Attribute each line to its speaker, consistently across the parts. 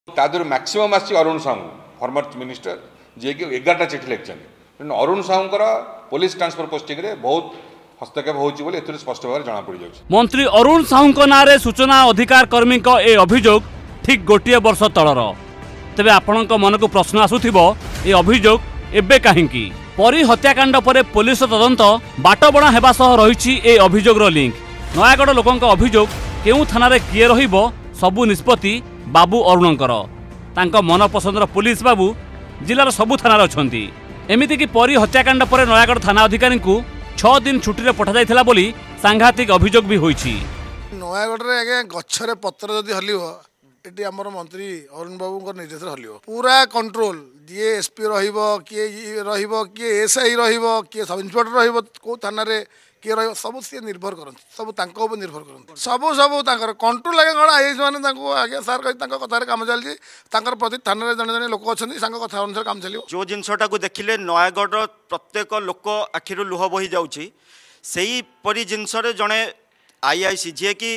Speaker 1: तादर maximum आसी Arun Sahu former minister जे कि 11टा चिठी लिखिं अरुण साहूर पुलिस ट्रांसफर पोस्टिंग रे बहुत हस्तक्षेप होती स्पष्ट भाव जना पड़ जाए।
Speaker 2: मंत्री अरुण साहू ना सूचना अधिकार कर्मी ए अभियोग ठीक गोटे वर्ष तलर तेरे आपण मन को प्रश्न आसुथिबो ए अभियोग एबे काहेकि परी हत्याकांड पर पुलिस तदंत बाटबणा हेबा सह रहिछि ए अभियोगर लिंक नयागढ़ लोकंक अभियोग केउ थाना रे किए रहिबो सबु निष्पत्ति बाबू अरुणकर तांको मन पसंदर पुलिस बाबू जिलार सबु थाना अछंती एमिति कि परी हत्याकांड पर नयागढ़ थाना अधिकारी को 6 दिन छुट्टी रे पठा जाइथिला बोली सांघातिक अभियोग भी होइछि।
Speaker 3: नयागढ़ रे आगे गछरे पत्र जदि हलियो एटी हमर मंत्री अरुण बाबू निर्देश हलियो पूरा कंट्रोल जी एसपी रहिबो किए एसआई रहिबो किए सब इंस्पेक्टर रहिबो को थाना रे किए रहिबो सब से निर्भर करन सब तांको ऊपर निर्भर करन सब तांकर कंट्रोल लागे कोन आईएस माने तांको आगे सर कहि तांको कथा रे काम चलछि तांकर प्रति थाना रे जने जने लोक अछंती सांग कथा अनुसार काम चलियो
Speaker 4: जो जिनसटा को देखिले नयागढ़ प्रत्येक लोक आखिरु लुह बही जाउछि सेही परि जिनस रे जने आईआईसी जे कि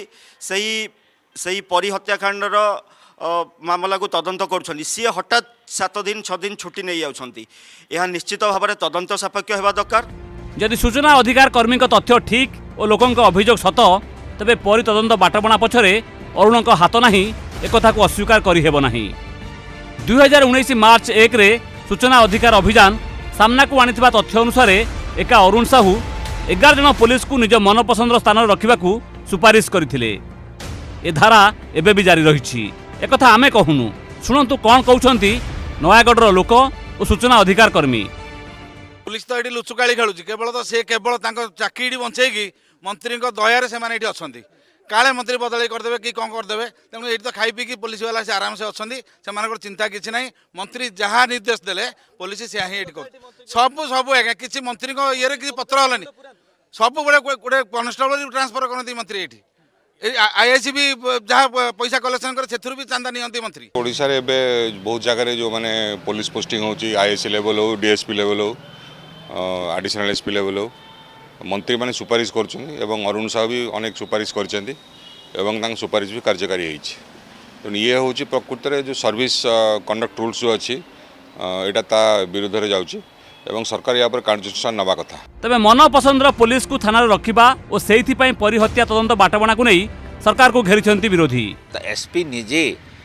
Speaker 4: सही परी हत्याकांडर मामला को तदंत कर सी हठात 7 दिन 6 दिन छुट्टी नहीं जाउछंती यह निश्चित भाव में तदंत सापेक्ष होगा दरकार।
Speaker 2: यदि सूचना अधिकार कर्मी तथ्य ठीक और लोकंक अभियोग सत तेबे परी तदंत बाटबणा पछरे अरुणक हाथ नाही एकथा को अस्वीकार करि हेबो नाही। 2019 मार्च 1 रे सूचना अधिकार अभियान सामना को आनिथिबा तथ्य अनुसार एका अरुण साहू 11 जन पुलिस को निज मनपसंदर स्थान रखिबा को सुपारिश करथिले। ए धारा एबे भी जारी रही एक आमे कहूनु शुणु कौन कहते नयागढ़ लोक और सूचना अधिकार कर्मी।
Speaker 5: पुलिस तो ये लुचुकाली खेलुची केवल तो सी केवल चाकरी बंचेगी मंत्री दयार से अच्छा काले मंत्री बदल करदे कि कौन करदे तेणु ये तो खाई पीकी पुलिस वाला से आराम से अच्छा से चिंता किसी ना मंत्री जहाँ निर्देश देले पुलिस से ही कर सब सब आज्ञा किसी मंत्री ये किसी पत्र हलानी सब बड़े गोटे कनस्टेबल ट्रांसफर करती मंत्री ये आईआईसी भी जहाँ पैसा कलेक्शन करे से भी चांदा नियंती मंत्री।
Speaker 1: ओडिशा रे बे बहुत जगह रे जो माने पुलिस पोस्टिंग होची आईआईसी लेवल हो डीएसपी लेवल हो एडिशनल एसपी लेवल हो मंत्री माने सुपारिश करछन एवं अरुण साहू भी अनेक सुपारिश करछंती एवं तांग सुपारिश भी कार्यकारी होईछि। तो ये होची प्रकृति रे जो सर्विस कंडक्ट रूल्स जो अछि एटा ता विरुद्ध रे जाउछि एवं सरकार या पर कार्यानुष्ठान नवा कथा।
Speaker 2: तबे मन पसंदर पुलिस को थाना रखिबा और सेहिथि पई परी हत्या तदंत बाटबणा को नहीं सरकार को घेरिछंती विरोधी।
Speaker 6: तो एसपी निजे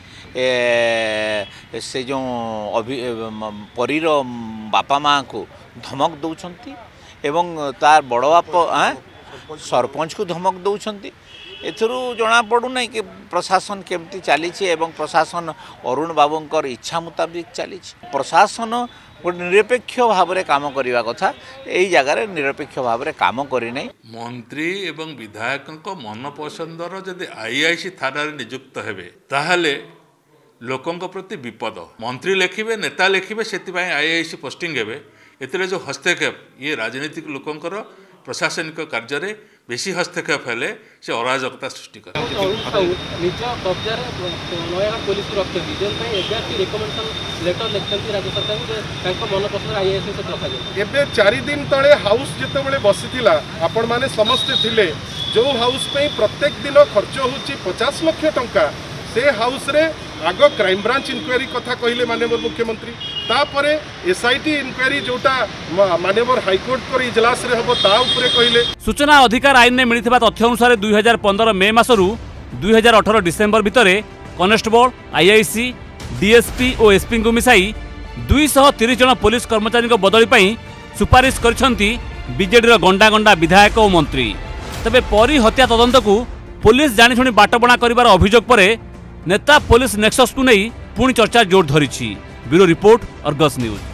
Speaker 6: से जो परीर बापा माँ को धमक दौरान एवं तार बड़ बाप सरपंच को धमक दौरान एथरू जना पड़ूना कि प्रशासन केमती चली प्रशासन अरुण बाबूंकर इच्छा मुताबिक चली प्रशासन गोटे निरपेक्ष भाव में काम करने कथा यही जगार निरपेक्ष भाव में काम करना
Speaker 7: मंत्री एवं विधायक मन पसंदर जदि आईआईसी थाना नियुक्त हेबे ताहले लोकंक प्रति विपद मंत्री लिखिबे नेता लिखिबे सेति आईआईसी पोस्टिंग हेबे एतिरे जो हस्तक्षेप ये राजनीतिक लोकंकर प्रशासनिक कार्य रे बेसी हस्तक्षेप हेले से अराजकता सृष्टि करे।
Speaker 8: निज कब्जा नयागढ़ पुलिस रखते रिकमेंडेशन लेटर लिखते राज्य सरकार को मन पसंद आईआईसी से रखा जाए।
Speaker 9: एबे 4 दिन तले हाउस जितेबले बसीथिला आपण माने समस्त थिले जो हाउस पे प्रत्येक दिन खर्च होची 50 लाख टंका से हाउस रे आगो क्राइम ब्रांच इनक्वारी कथा कहले माननीय मुख्यमंत्री तापरे एसआईटी इनक्वारी जोटा माननीय हाईकोर्ट कर इजलास रे हबो ता ऊपर कहले।
Speaker 2: सूचना अधिकार आईन ने मिलिथिबा तथ्य अनुसार 2015 मे मासरू 2018 डिसेंबर भितरे कनेस्टेबल आईआईसी डीएसपी और एसपी को मिसाई 230 जन पुलिस कर्मचारी बदली पई सुपारिश करछंती बीजेडी गंडा गंडा विधायक और मंत्री। तबे परी हत्या तदंत को पुलिस जानिशुणी बाटबणा करिवार अभियोग पर नेता पुलिस नेक्सस को नहीं पुणी चर्चा जोर धरी। Bureau report Argus news.